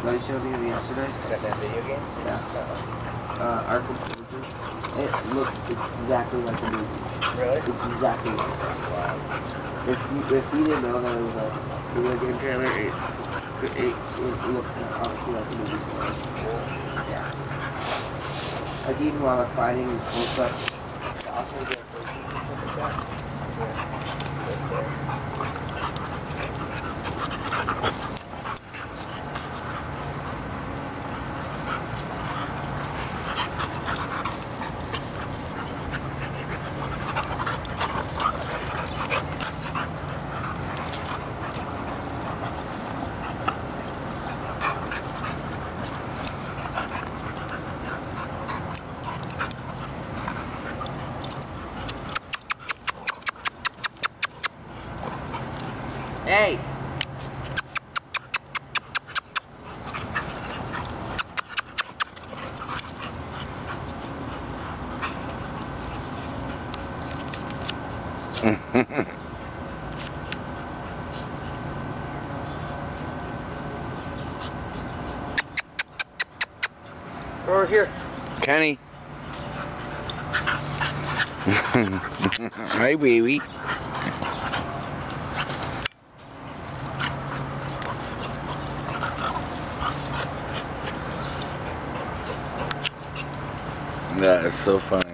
I showed you yesterday. Got that video game? Yeah. Our composer. It looks exactly like a movie. Really? It's exactly like that. Wow. If you didn't know that it was a video game trailer, it looks obviously like a movie trailer. Cool. Yeah. Like even while they're fighting and cool stuff. Also get something like that. Hey! Over here. Kenny. Hi, baby. That is so funny.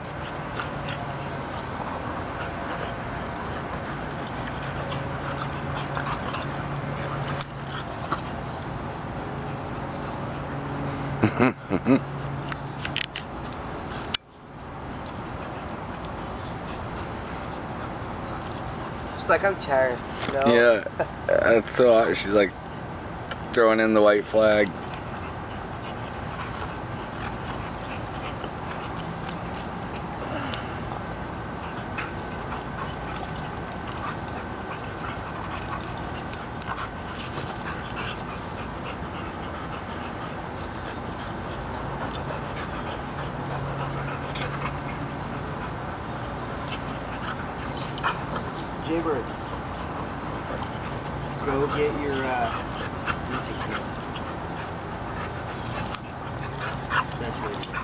It's like I'm tired. No? Yeah, that's so hot. She's like throwing in the white flag. Jaybird, go get your music kit. That's really good.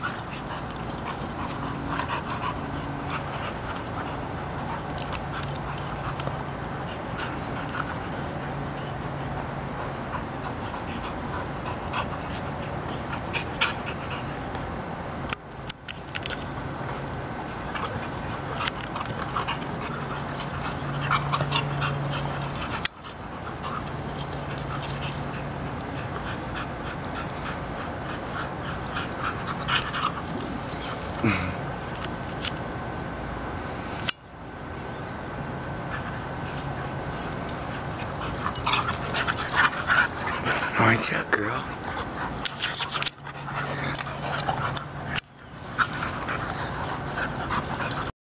What's up, girl?